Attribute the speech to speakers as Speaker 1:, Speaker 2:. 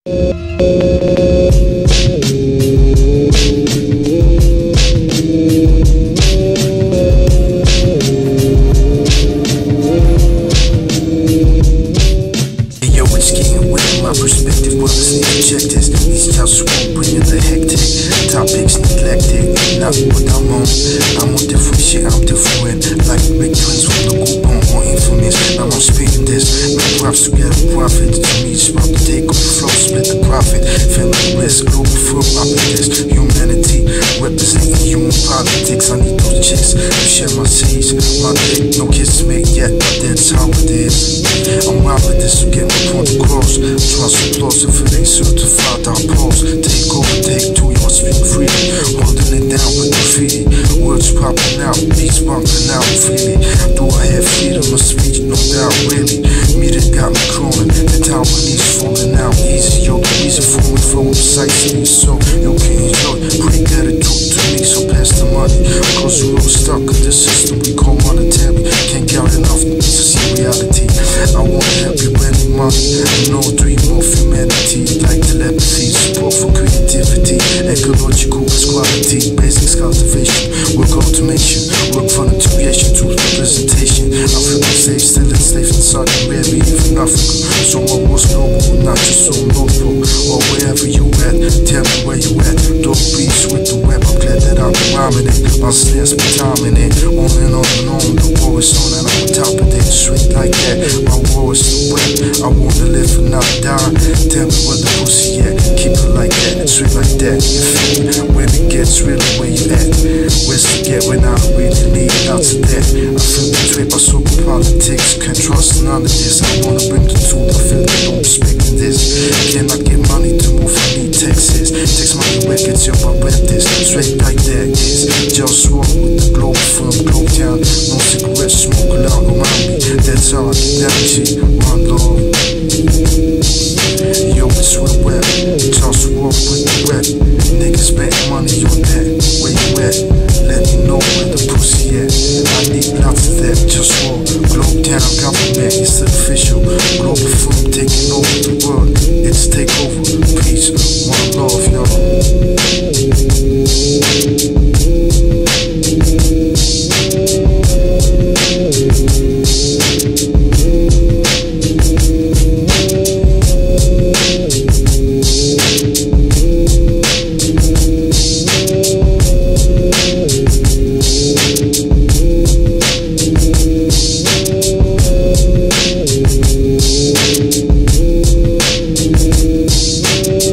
Speaker 1: I'm on different shit, I'm different. Like big twins from the group on infamous. Now I'm speaking this. No props together, profit. To me, it's about to take over flow, split the profit. Family risk, global firm, I be this. Humanity, representing human politics. I need those chicks to share my seeds. My dick, no kids to make yet, but that's how it is. I'm wild with this to get my point across. Trust applause if it ain't certified, I'll pause. Take over, take two, y'all speak freely. Holding it down with graffiti. Words popping out, beats bumping out freely. Do I have freedom of speech? No doubt, really. Me that got me crawling. The town police falling out easy. Yo, the reason for me flowing precisely so you can enjoy. Pretty good at talk to me, so pass the money. Cause we're all stuck in the system we call monetary. Can't count enough to see reality. I wanna help you any money. No dream of humanity. Like telepathy, support for creativity. Ecological quality, basics cultivation. Work automation, work from integration to representation. I feel safe, still enslaved in Saudi Arabia, even Africa. So my war's global, not just so notable. Or wherever you at, tell me where you at. Dog beats with the web, I'm glad that I'm rhyming it. My snares be timing it. On and on and on, the war is on and I'm on top of it. Straight like that, my war is the web. I wanna live and not die. Tell me where the pussy at. Keep it like that, straight like that. You feel me? When it gets really where you at. Where's to get when I really need lots of that. I feel betrayed by super politics. Can't trust none of this. I wanna bring the truth. I feel that I'm respecting this. Can I get money to move? I need Texas. Text money records, yo, I rap this. Straight like that is JustWar with the Globalfirm, Globetown. No cigarettes, smoke loud around me. That's how I get down, G. One love. Yo, it's real rap. JustWar with the rap. Niggas bet money on that. Where you at? Let me know where the pussy at. I need lots of that. JustWar, Globetown government, it's official. Globalfirm taking over the world. It's takeover. Peace. One love, y'all.